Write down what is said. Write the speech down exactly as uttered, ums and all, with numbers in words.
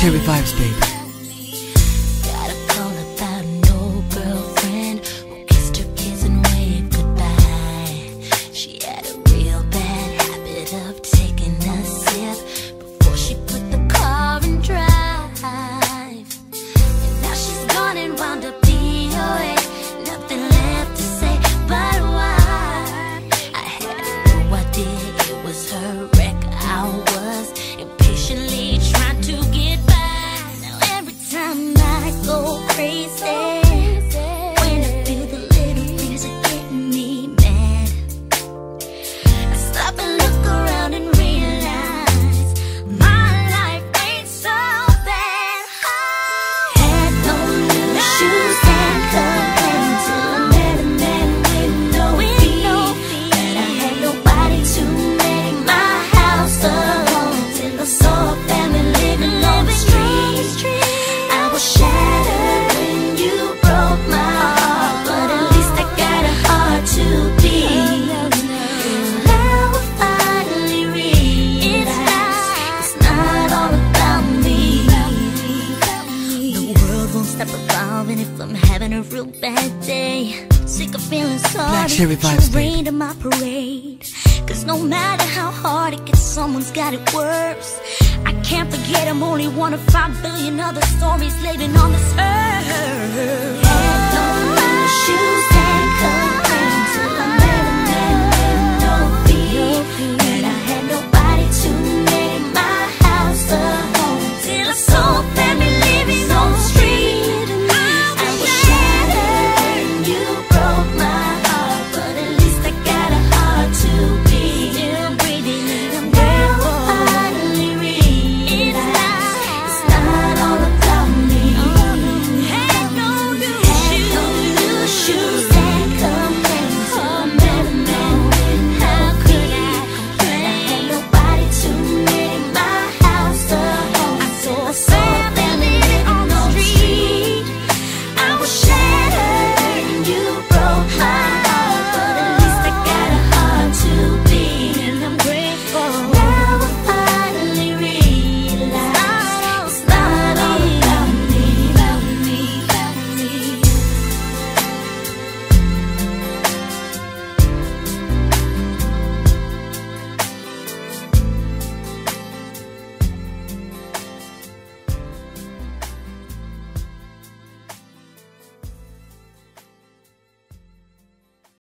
Cherry vibes, baby. Got a call about an old girlfriend who kissed her kiss and waved goodbye. She had a real bad habit of taking a sip before she put the car in drive. And now she's gone and wound up D O A. Nothing left to say but why. I had no idea it was her wreck. I was impatiently trying to get by. Now every time I go crazy, when I feel the little things are getting me mad, I stop and look around and realize my life ain't so bad. I had no new shoes and complained till I met a man with no feet. And I had nobody to make my house a home till I saw a family living on the street. I was shattered when you broke my heart, but at least I got a heart to beat. Now I finally realize it's not all about me. The world won't stop revolving if I'm having a real bad day. Sick of feeling sorry Black Cherry that vibes, you baby. rained on my parade. Cause no matter how hard it gets, someone's got it worse. I can't forget I'm only one of five billion other stories living on this earth. Had no